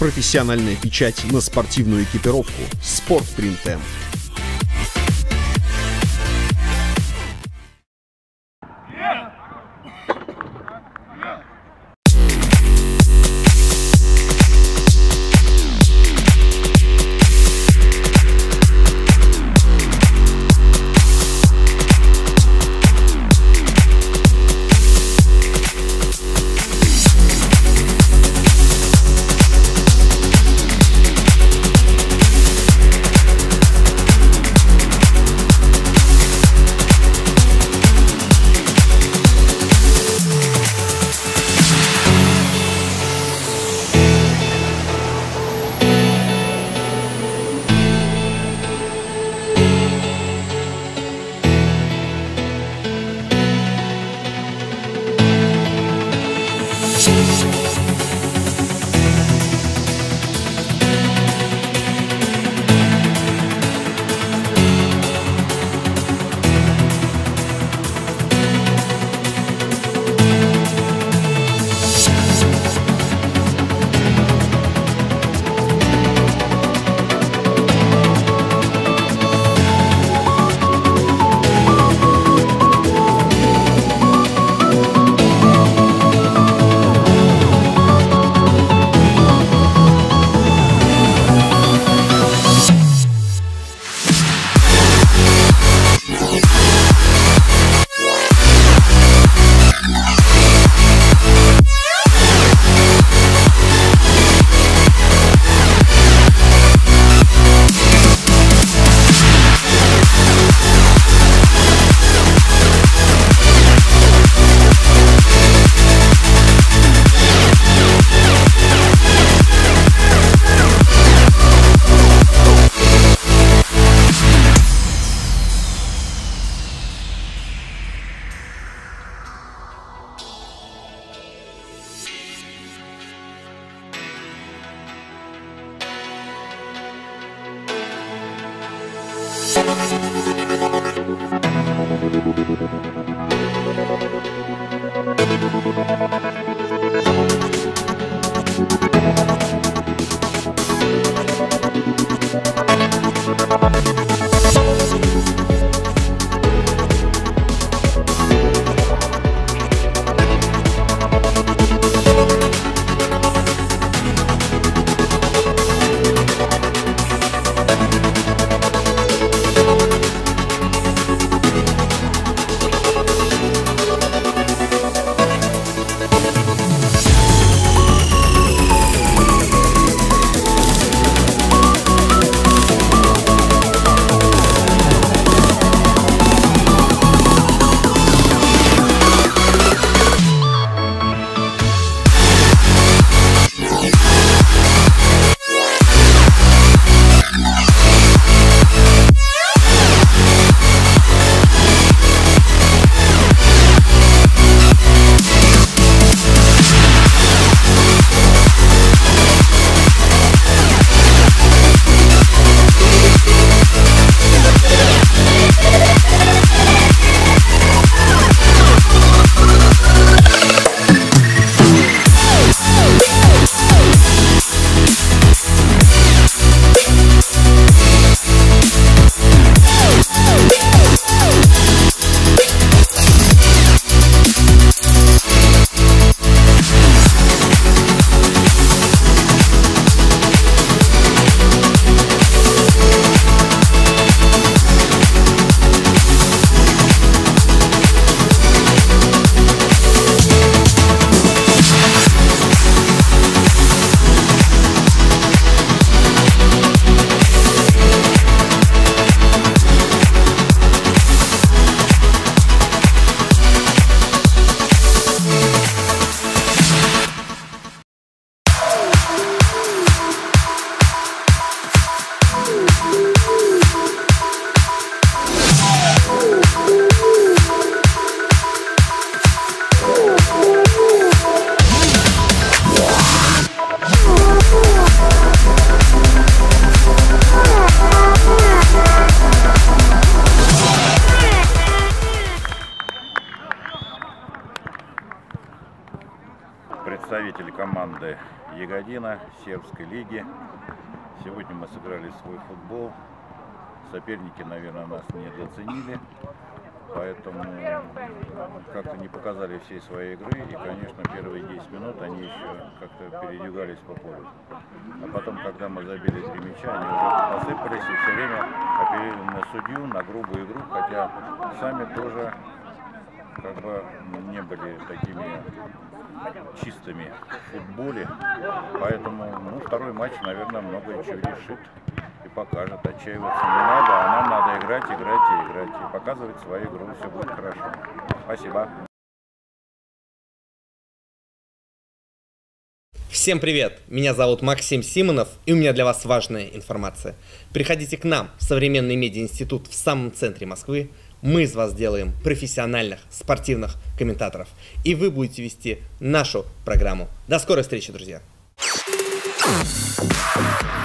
Профессиональная печать на спортивную экипировку. Спортпринт М. представители команды «Ягодина» Сербской лиги. Сегодня мы сыграли свой футбол. Соперники, наверное, нас недооценили, поэтому как-то не показали всей своей игры. И, конечно, первые 10 минут они еще как-то передвигались по полю. А потом, когда мы забили 3 мяча, они уже посыпались и все время оперировали на судью, на грубую игру, хотя сами тоже как бы не были такими чистыми в футболе. Поэтому второй матч, наверное, много чего решит и покажет. Отчаиваться не надо, а нам надо играть и показывать свою игру. Все будет хорошо. Спасибо. Всем привет! Меня зовут Максим Симонов, и у меня для вас важная информация. Приходите к нам в Современный медиаинститут в самом центре Москвы. Мы из вас сделаем профессиональных спортивных комментаторов, и вы будете вести нашу программу. До скорой встречи, друзья!